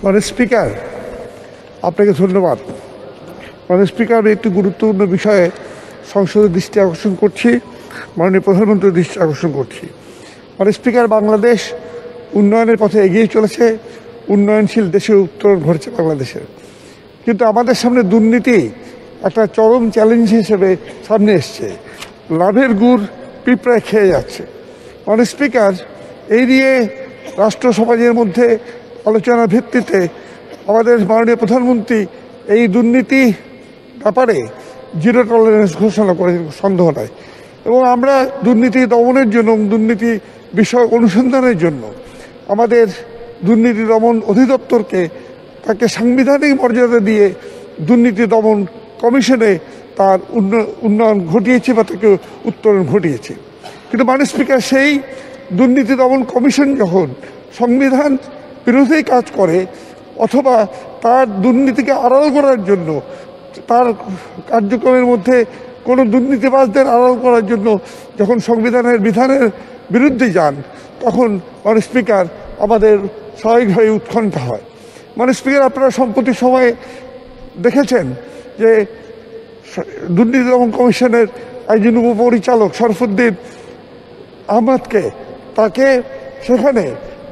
মাননীয় স্পিকার, আপনাকে ধন্যবাদ। মাননীয় স্পিকার, আমি একটি গুরুত্বপূর্ণ বিষয়ে সংসদের দৃষ্টি আকর্ষণ করছি, মাননীয় প্রধানমন্ত্রীর দৃষ্টি আকর্ষণ করছি। মাননীয় স্পিকার, বাংলাদেশ উন্নয়নের পথে এগিয়ে চলেছে, উন্নয়নশীল দেশে উত্তরণ ঘটছে বাংলাদেশের, কিন্তু আমাদের সামনে দুর্নীতি একটা চরম চ্যালেঞ্জ হিসেবে সামনে এসছে। লাভের গুড় পিঁপড়ায় খেয়ে যাচ্ছে। মাননীয় স্পিকার, এই নিয়ে রাষ্ট্র সমাজের মধ্যে আলোচনার ভিত্তিতে আমাদের মাননীয় প্রধানমন্ত্রী এই দুর্নীতি ব্যাপারে জিরো টলারেন্স ঘোষণা করে সন্দেহ নাই, এবং আমরা দুর্নীতি দমনের জন্য, দুর্নীতি বিষয় অনুসন্ধানের জন্য আমাদের দুর্নীতি দমন অধিদপ্তরকে তাকে সাংবিধানিক মর্যাদা দিয়ে দুর্নীতি দমন কমিশনে তার উন্নয়ন ঘটিয়েছে বা তাকে উত্তরণ ঘটিয়েছে। কিন্তু মাননীয় স্পিকার, সেই দুর্নীতি দমন কমিশন যখন সংবিধান বিরোধী কাজ করে অথবা তার দুর্নীতিকে আড়াল করার জন্য, তার কার্যক্রমের মধ্যে কোনো দুর্নীতিবাজদের আড়াল করার জন্য যখন সংবিধানের বিধানের বিরুদ্ধে যান, তখন মাননীয় স্পিকার আমাদের স্বাভাবিকভাবে উৎকণ্ঠা হয়। মাননীয় স্পিকার, আপনারা সম্প্রতি সময়ে দেখেছেন যে দুর্নীতি দমন কমিশনের একজন উপপরিচালক শরফুদ্দিন আহমদকে তাকে সেখানে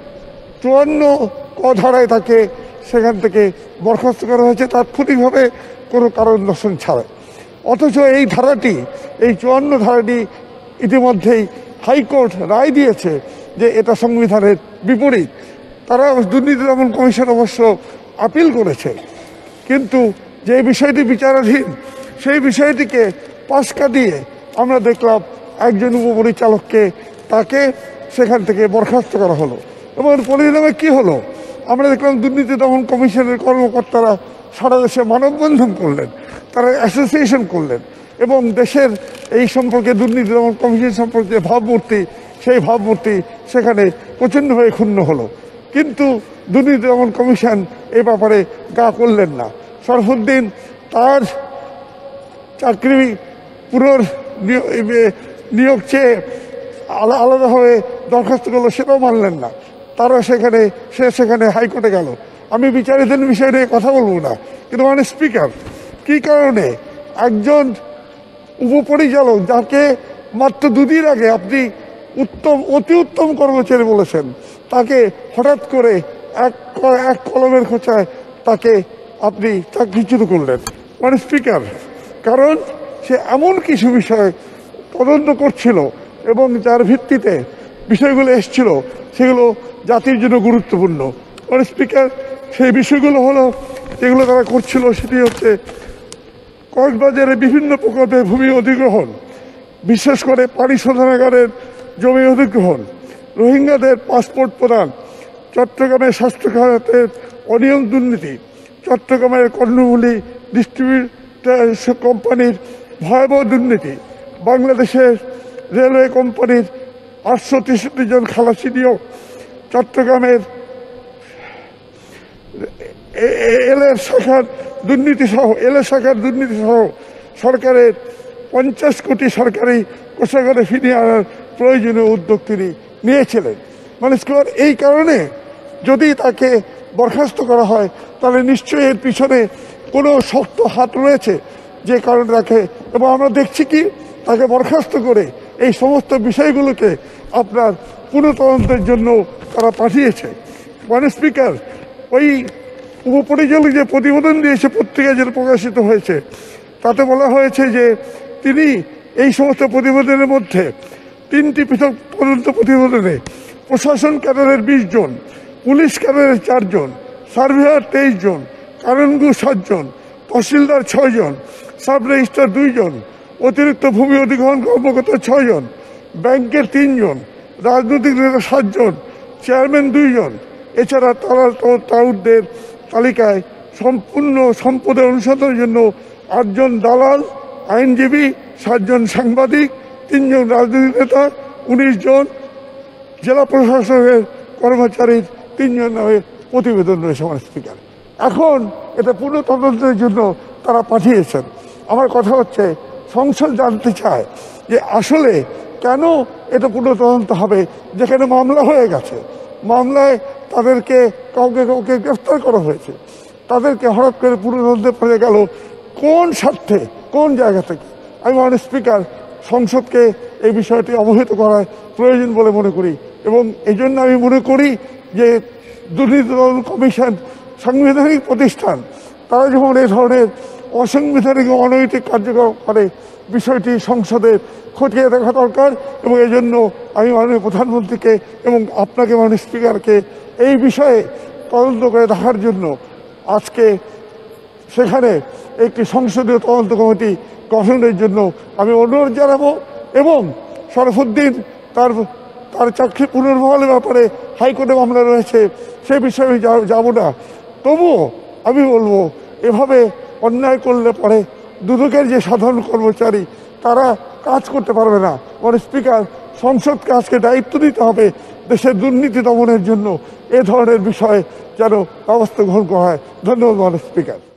54 ধারায় তাকে সেখান থেকে বরখাস্ত করা হয়েছে তাৎক্ষণিকভাবে, কোনো কারণ দর্শন ছাড়াই। অথচ এই ধারাটি, এই 54 ধারাটি ইতিমধ্যেই হাইকোর্ট রায় দিয়েছে যে এটা সংবিধানের বিপরীত। তারা দুর্নীতি দমন কমিশন অবশ্য আপিল করেছে, কিন্তু যে বিষয়টি বিচারাধীন সেই বিষয়টিকে পাশ কাটিয়ে আমরা দেখলাম একজন উপপরিচালককে তাকে সেখান থেকে বরখাস্ত করা হলো। এবং পরিণামে কী হলো, আমরা দেখলাম দুর্নীতি দমন কমিশনের কর্মকর্তারা সারা দেশে মানববন্ধন করলেন, তারা অ্যাসোসিয়েশন করলেন, এবং দেশের এই সম্পর্কে দুর্নীতি দমন কমিশন সম্পর্কে ভাবমূর্তি, সেই ভাবমূর্তি সেখানে প্রচণ্ডভাবে ক্ষুণ্ণ হলো। কিন্তু দুর্নীতি দমন কমিশন এ ব্যাপারে গা করলেন না। শরফুদ্দিন তার চাকরি নিয়োগ চেয়ে আলাদাভাবে দরখাস্ত করলো, সেটাও মানলেন না। তারা সেখানে হাইকোর্টে গেল। আমি বিচারাধীন বিষয় নিয়ে কথা বলবো না, কিন্তু মাননীয় স্পিকার, কী কারণে একজন উপপরিচালক যাকে মাত্র দুদিন আগে আপনি অতি উত্তম কর্মচারী বলেছেন, তাকে হঠাৎ করে এক কলমের খোঁচায় তাকে আপনি চাকরিচ্যুত করলেন? মাননীয় স্পিকার, কারণ সে এমন কিছু বিষয় তদন্ত করছিল এবং যার ভিত্তিতে বিষয়গুলো এসছিল সেগুলো জাতির জন্য গুরুত্বপূর্ণ। মাননীয় স্পিকার, সেই বিষয়গুলো হলো, যেগুলো তারা করছিল সেটি হচ্ছে কক্সবাজারে বিভিন্ন প্রকল্পের ভূমি অধিগ্রহণ, বিশেষ করে পানি শোধনাগারের জমি অধিগ্রহণ, রোহিঙ্গাদের পাসপোর্ট প্রদান, চট্টগ্রামের স্বাস্থ্য খাতের অনিয়ম দুর্নীতি, চট্টগ্রামের কর্ণফুলী ডিস্ট্রিবিউটর কোম্পানির ভয়াবহ দুর্নীতি, বাংলাদেশের রেলওয়ে কোম্পানির 863 জন খালাসি নিয়োগ, চট্টগ্রামের এলএর শাখার দুর্নীতি সহ সরকারের 50 কোটি সরকারি কোষাগারে ফিরিয়ে আনার প্রয়োজনীয় উদ্যোগ তিনি নিয়েছিলেন। মানে এই কারণে যদি তাকে বরখাস্ত করা হয়, তাহলে নিশ্চয়ই এর পিছনে কোনো শক্ত হাত রয়েছে, যে কারণে তাকে, এবং আমরা দেখছি কি তাকে বরখাস্ত করে এই সমস্ত বিষয়গুলোকে আপনার পুনঃতদন্তের জন্য তারা পাঠিয়েছে। মাননীয় স্পিকার, ওই উপপরিচালক যে প্রতিবেদন দিয়েছে, পত্রিকায় যেটা প্রকাশিত হয়েছে, তাতে বলা হয়েছে যে তিনি এই সমস্ত প্রতিবেদনের মধ্যে 3টি পৃথক তদন্ত প্রতিবেদনে প্রশাসন ক্যাডারের 20 জন, পুলিশ ক্যাডারের 4 জন, সার্ভেয়ার 23 জন, কারণগু 7 জন, তহসিলদার 6 জন, সাব রেজিস্ট্রার 2 জন, অতিরিক্ত ভূমি অধিগ্রহণ কর্মকর্তা 6 জন, ব্যাংকের 3 জন, রাজনৈতিক নেতা 7 জন, চেয়ারম্যান 2 জন। এছাড়া তাদের তালিকায় সম্পূর্ণ সম্পদের অনুসন্ধানের জন্য 8 জন দালাল, আইনজীবী, 7 জন সাংবাদিক, 3 জন রাজনৈতিক নেতা, 19 জন জেলা প্রশাসনের কর্মচারীর 3 জন নামে প্রতিবেদন রয়েছে। মাননীয় স্পিকার, এখন এটা পুনঃ তদন্তের জন্য তারা পাঠিয়েছেন। আমার কথা হচ্ছে, সংসদ জানতে চায় যে আসলে কেন এটা পুনঃ তদন্ত হবে, যেখানে মামলা হয়ে গেছে। মামলায় তাদেরকে কাউকে কাউকে গ্রেফতার করা হয়েছে, তাদেরকে হঠাৎ করে পুনরুদ্ধে পড়ে গেল কোন স্বার্থে, কোন জায়গা থেকে? আমি মাননীয় স্পিকার সংসদকে এই বিষয়টি অবহিত করার প্রয়োজন বলে মনে করি, এবং এই জন্য আমি মনে করি যে দুর্নীতি দমন কমিশন সাংবিধানিক প্রতিষ্ঠান, তারা যখন এই ধরনের অসাংবিধানিক অনৈতিক কার্যক্রম করে বিষয়টি সংসদে খতিয়ে দেখা দরকার। এবং এই জন্য আমি মাননীয় প্রধানমন্ত্রীকে এবং আপনাকে মাননীয় স্পিকারকে এই বিষয়ে তদন্ত করে দেখার জন্য আজকে সেখানে একটি সংসদীয় তদন্ত কমিটি গঠনের জন্য আমি অনুরোধ জানাবো। এবং শরফুদ্দিন তার চাকরি পুনর্বহালের ব্যাপারে হাইকোর্টে মামলা রয়েছে, সে বিষয়ে আমি যাব না। তবুও আমি বলবো, এভাবে অন্যায় করলে পরে দুদকের যে সাধারণ কর্মচারী তারা কাজ করতে পারবে না। মানে স্পিকার, সংসদকে আজকে দায়িত্ব দিতে হবে দেশের দুর্নীতি দমনের জন্য এ ধরনের বিষয়ে যেন ব্যবস্থা গ্রহণ করা হয়। ধন্যবাদ মাননীয় স্পিকার।